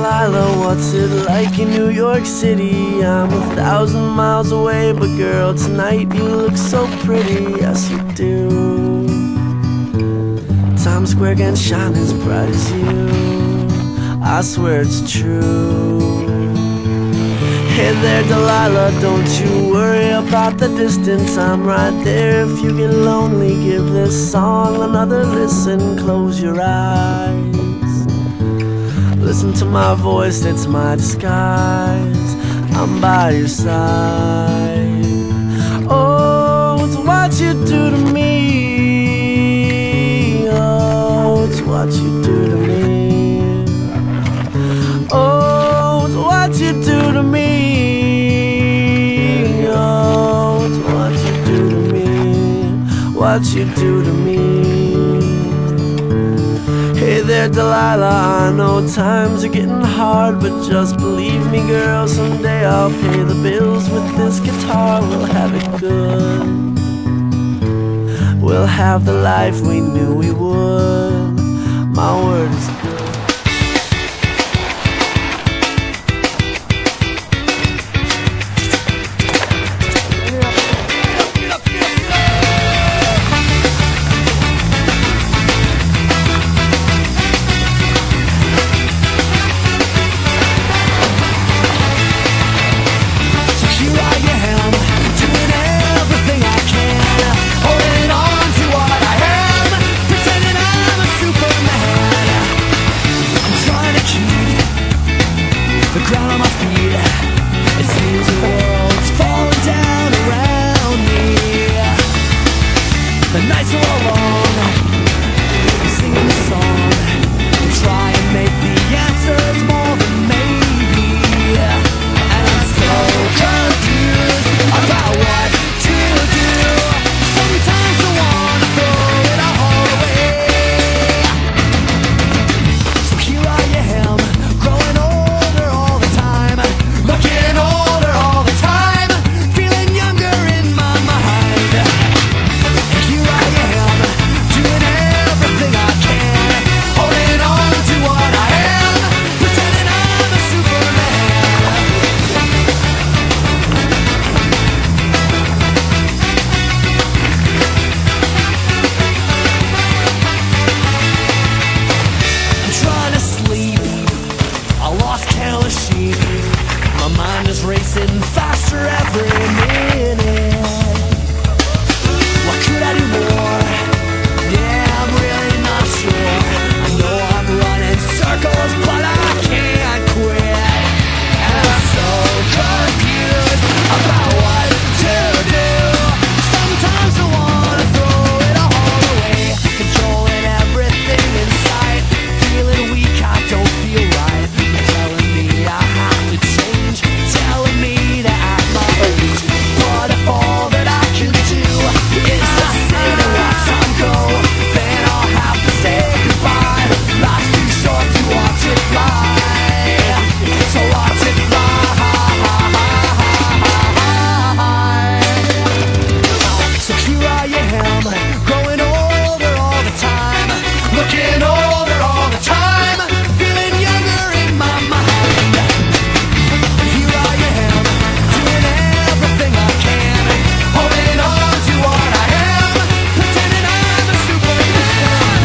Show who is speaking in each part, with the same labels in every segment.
Speaker 1: Delilah, what's it like in New York City? I'm 1,000 miles away, but girl, tonight you look so pretty, yes you do. Times Square can shine as bright as you, I swear it's true. Hey there Delilah, don't you worry about the distance, I'm right there. If you get lonely, give this song another listen. Close your eyes, listen to my voice, it's my disguise. I'm by your side. Oh, it's what you do to me. Oh, it's what you do to me. Oh, it's what you do to me. Oh, it's what you do to me. What you do to me. Hey there Delilah, I know times are getting hard, but just believe me girl, someday I'll pay the bills with this guitar. We'll have it good, we'll have the life we knew we would. My word is good.
Speaker 2: The nights are all long, I'm singing the song, and try and make the answers more than maybe. And I'm so confused about what to do. Sometimes I wanna throw it all away. So here I am, growing older all the time, looking older all the time, feeling younger in my mind. Here I am, doing everything I can, holding on to what I am, pretending I'm a Superman. I'm trying to sleep, I lost count of sheep. My mind is racing faster every minute. What could I do more? Yeah, I'm really not sure. I know I'm running circles, but I can't quit. And I'm so confused about what to do. Sometimes I wanna throw it all away, controlling everything in sight, feeling weak, I don't feel right. You're telling me I have to change, telling me to act my age. But if all that I can do is just sit and watch time go, then I'll have to say goodbye. Life's too short to watch it fly, so watch it fly. So here I am, growing older all the time, looking older all the time, feeling younger in my mind. Here I am, doing everything I can, holding on to what I am, pretending I'm a Superman.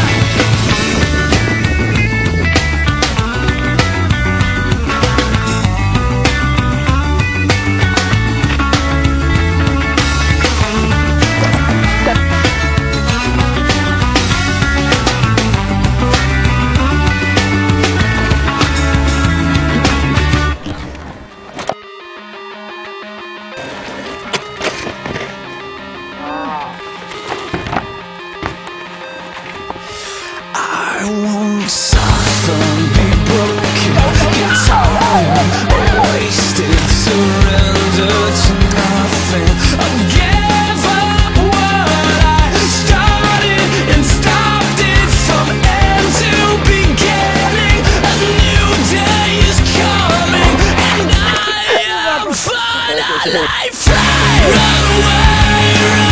Speaker 1: I won't soften, be broken, get tired, wasted, surrender to nothing. I gave up what I started and stopped it from end to beginning. A new day is coming, and I am finally free. Run away, run